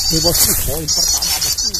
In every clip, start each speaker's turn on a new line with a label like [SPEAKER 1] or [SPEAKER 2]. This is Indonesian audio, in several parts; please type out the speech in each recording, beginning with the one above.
[SPEAKER 1] Nih bosku, poin pertama bosku.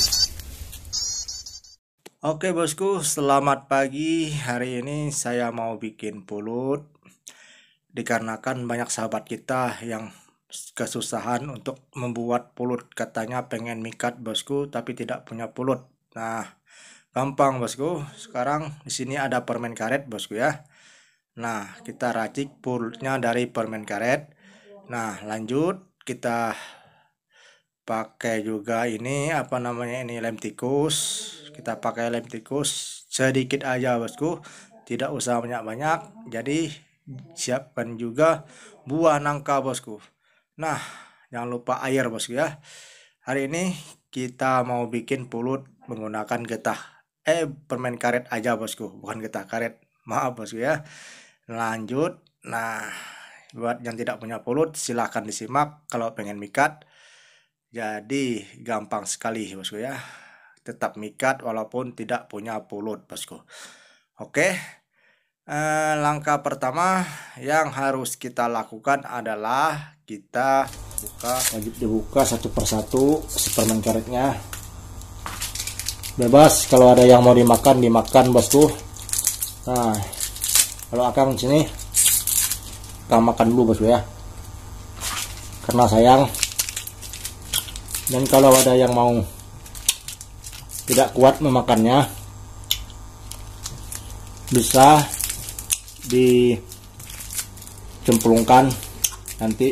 [SPEAKER 2] Oke bosku, selamat pagi. Hari ini saya mau bikin pulut. Dikarenakan banyak sahabat kita yang kesusahan untuk membuat pulut. Katanya pengen mikat bosku, tapi tidak punya pulut. Nah, gampang bosku. Sekarang di sini ada permen karet bosku ya. Nah, kita racik pulutnya dari permen karet. Nah, lanjut kita pakai juga ini apa namanya ini lem tikus. Kita pakai lem tikus sedikit aja bosku, tidak usah banyak-banyak. Jadi siapkan juga buah nangka bosku. Nah, jangan lupa air bosku ya. Hari ini kita mau bikin pulut menggunakan getah permen karet aja bosku, bukan getah karet, maaf bosku ya. Lanjut. Nah, buat yang tidak punya pulut silahkan disimak kalau pengen mikat. Jadi gampang sekali bosku ya. Tetap mikat walaupun tidak punya pulut bosku. Oke. Langkah pertama yang harus kita lakukan adalah kita wajib dibuka satu persatu si permen karetnya. Bebas kalau ada yang mau dimakan bosku. Nah, kalau akang sini akang makan dulu bosku ya. Karena sayang. Dan kalau ada yang mau tidak kuat memakannya, bisa dicemplungkan nanti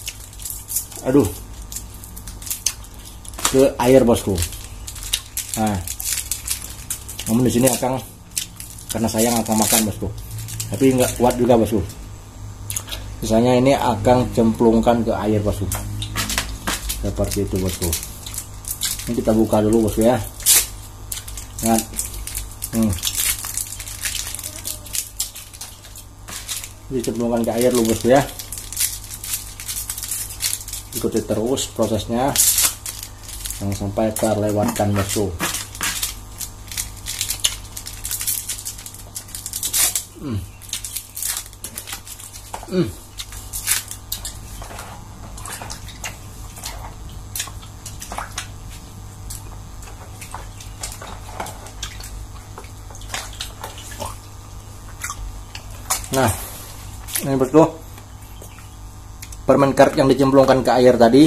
[SPEAKER 2] ke air bosku. Nah, namun di sini akang karena sayang akang makan bosku, tapi nggak kuat juga bosku. Misalnya ini akang cemplungkan ke air bosku. Seperti itu bosku. Ini kita buka dulu bosku ya. Nah, dicemplungkan ke air dulu bosku ya. Ikuti terus prosesnya, jangan sampai terlewatkan bosku. Nah, ini bosku, permen karet yang dicemplungkan ke air tadi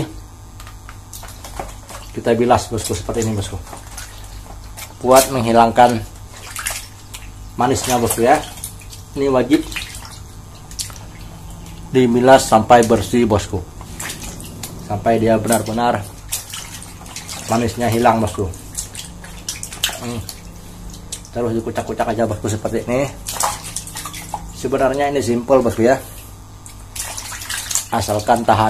[SPEAKER 2] kita bilas bosku seperti ini bosku, buat menghilangkan manisnya bosku ya. Ini wajib dibilas sampai bersih bosku, sampai dia benar-benar manisnya hilang bosku. Terus dikucak-kucak aja bosku seperti ini. Sebenarnya ini simple bosku ya, asalkan tahan.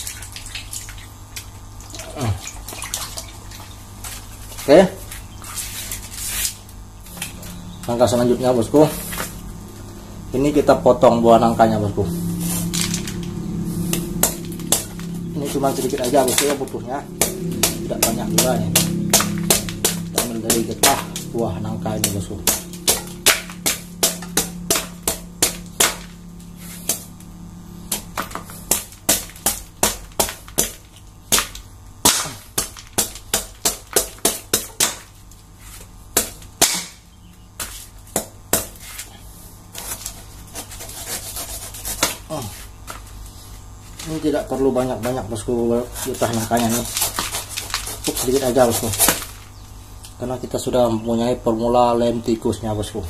[SPEAKER 2] Oke, langkah selanjutnya bosku, ini kita potong buah nangkanya bosku. Ini cuma sedikit aja bosku ya butuhnya, tidak banyak juga nih. Kita ambil dari getah buah nangka ini bosku. Ini tidak perlu banyak-banyak bosku getah nangkanya nih, cukup sedikit aja bosku, karena kita sudah mempunyai formula lem tikusnya bosku.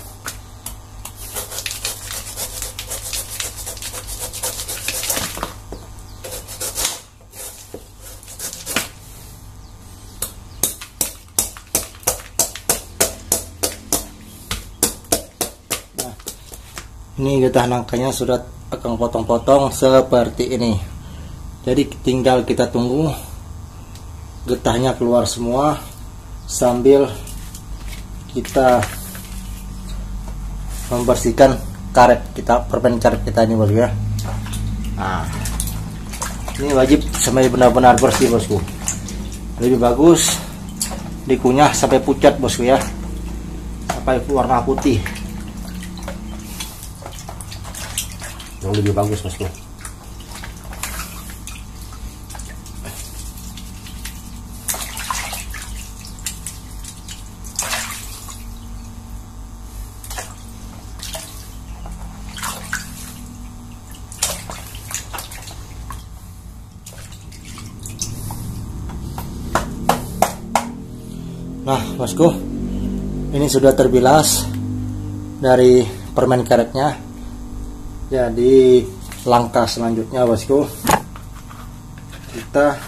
[SPEAKER 2] Nah, ini getah nangkanya sudah akan potong-potong seperti ini. Jadi tinggal kita tunggu getahnya keluar semua sambil kita membersihkan karet kita, permen karet kita ini bosku ya. Nah, ini wajib sampai benar-benar bersih bosku. Lebih bagus dikunyah sampai pucat bosku ya, sampai warna putih. Yang lebih bagus bosku. Nah bosku, ini sudah terbilas dari permen karetnya. Jadi langkah selanjutnya bosku, kita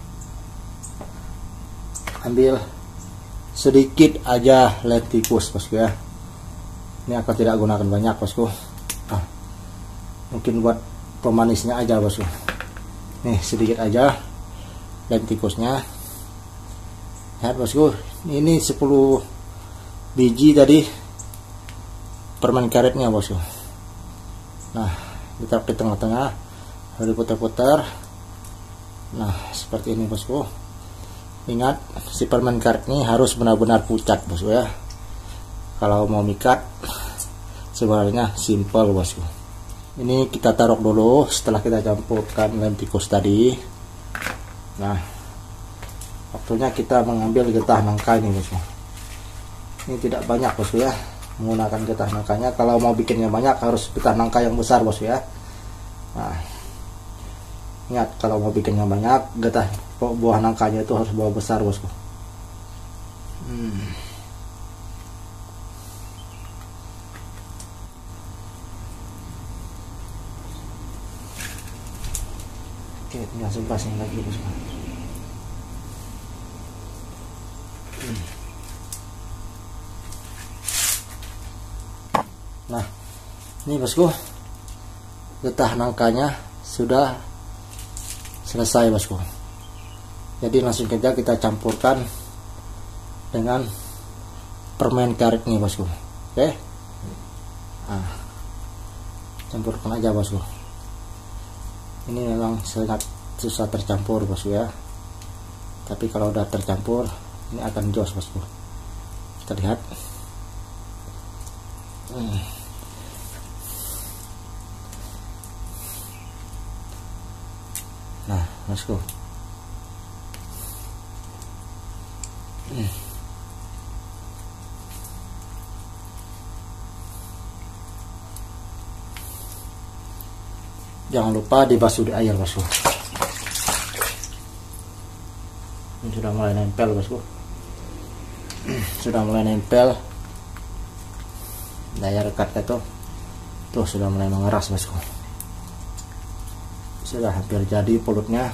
[SPEAKER 2] ambil sedikit aja lem tikus bosku ya. Ini aku tidak gunakan banyak bosku. Mungkin buat pemanisnya aja bosku. Nih sedikit aja lem tikusnya. Lihat bosku, ini 10 biji tadi permen karetnya bosku. Nah, ditaruh di tengah-tengah, lalu diputar-putar. Nah, seperti ini bosku. Ingat, si permen karet ini harus benar-benar pucat bosku ya. Kalau mau mikat sebenarnya simple bosku. Ini kita taruh dulu setelah kita campurkan lem tikus tadi. Nah, waktunya kita mengambil getah nangka ini bosku. Ini tidak banyak bosku ya, menggunakan getah nangkanya. Kalau mau bikinnya banyak harus getah nangka yang besar bosku ya. Nah, ingat kalau mau bikinnya banyak, getah buah nangkanya itu harus buah besar bosku. Oke, tinggal sebasnya lagi bosku. Nah, ini bosku, getah nangkanya sudah selesai bosku. Jadi langsung saja kita campurkan dengan permen karet nih bosku. Oke, nah, campurkan aja bosku. Ini memang sangat susah tercampur bosku ya, tapi kalau udah tercampur ini akan jos bosku. Kita lihat. Nah bosku, jangan lupa dibasuh di air bosku. Ini sudah mulai nempel bosku, sudah mulai nempel daya rekatnya tuh sudah mulai mengeras bosku. Sudah hampir jadi pulutnya.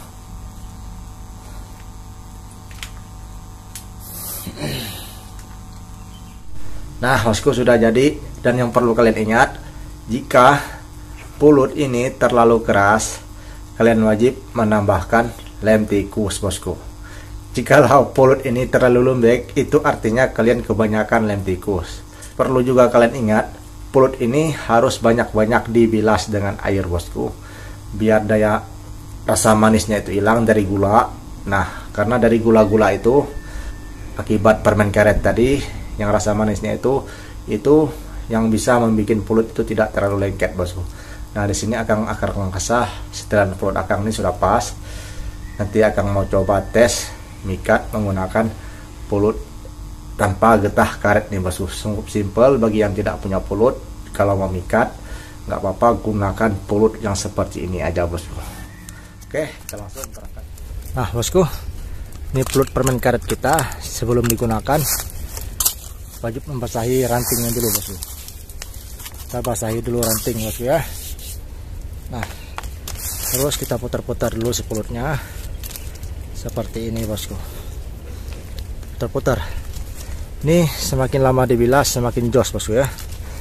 [SPEAKER 2] Nah bosku, sudah jadi. Dan yang perlu kalian ingat, jika pulut ini terlalu keras, kalian wajib menambahkan lem tikus bosku. Jikalau pulut ini terlalu lembek, itu artinya kalian kebanyakan lem tikus. Perlu juga kalian ingat, pulut ini harus banyak-banyak dibilas dengan air bosku, biar daya rasa manisnya itu hilang dari gula. Nah, karena dari gula-gula itu akibat permen karet tadi, yang rasa manisnya itu yang bisa membuat pulut itu tidak terlalu lengket bosku. Nah, di sini akar kasah. Setelah pulut akang ini sudah pas, nanti akan mau coba tes mikat menggunakan pulut tanpa getah karet nih bosku. Sungguh simple bagi yang tidak punya pulut. Kalau mau mikat nggak apa-apa, gunakan pulut yang seperti ini aja bosku. Oke, kita langsung berangkat. Nah bosku, ini pulut permen karet kita. Sebelum digunakan wajib membasahi rantingnya dulu bosku. Kita basahi dulu ranting bosku ya. Nah, terus kita putar-putar dulu si pulutnya seperti ini bosku. Putar-putar. Ini semakin lama dibilas semakin jos bosku ya.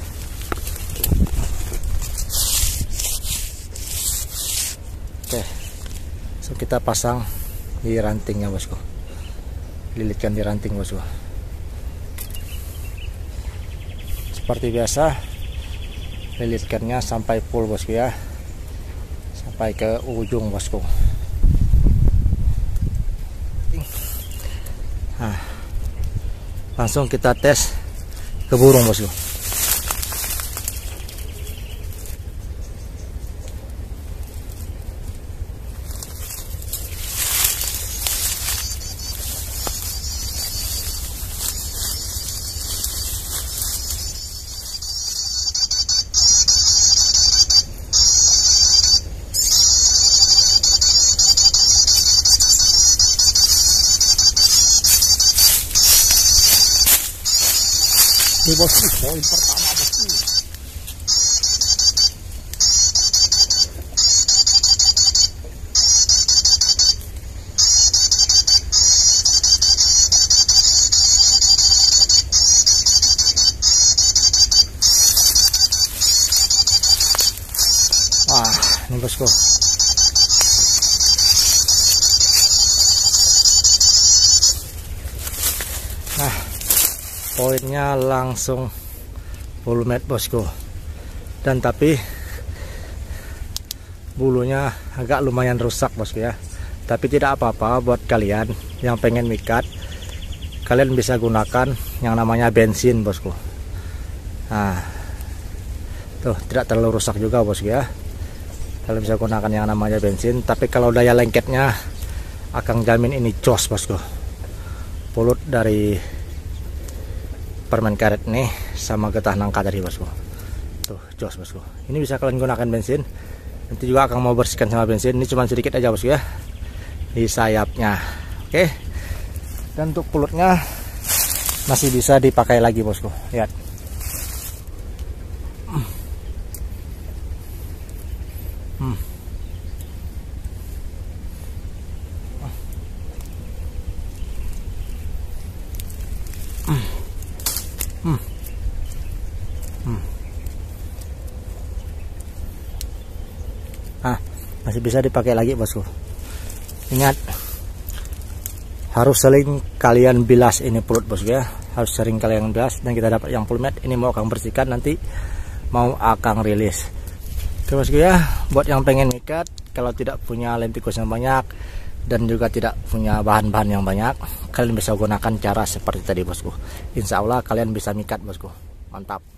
[SPEAKER 2] Oke, so kita pasang di rantingnya bosku, lilitkan di ranting bosku. Seperti biasa, lilitkannya sampai full bosku ya, sampai ke ujung bosku. Nah, langsung kita tes ke burung bosku.
[SPEAKER 1] Ini bosku, poin pertama bosku.
[SPEAKER 2] Wah, ini bosku. Nah, poinnya langsung full mat bosku. Dan tapi bulunya agak lumayan rusak bosku ya. Tapi tidak apa-apa buat kalian yang pengen mikat. Kalian bisa gunakan yang namanya bensin bosku. Nah, tuh tidak terlalu rusak juga bosku ya. Kalian bisa gunakan yang namanya bensin. Tapi kalau daya lengketnya, Akang jamin ini jos bosku. Pulut dari permen karet nih sama getah nangka tadi bosku. Tuh jos bosku. Ini bisa kalian gunakan bensin. Nanti juga Akang mau bersihkan sama bensin. Ini cuma sedikit aja bosku ya, di sayapnya. Oke. Dan untuk pulutnya masih bisa dipakai lagi bosku. Lihat. Masih bisa dipakai lagi bosku. Ingat, harus sering kalian bilas ini pulut bosku ya. Harus sering kalian bilas. Dan kita dapat yang full mat. Ini mau Akang bersihkan, nanti mau Akang rilis. Oke bosku ya, buat yang pengen mikat, kalau tidak punya lem tikus yang banyak dan juga tidak punya bahan-bahan yang banyak, kalian bisa gunakan cara seperti tadi bosku. Insya Allah kalian bisa mikat bosku. Mantap.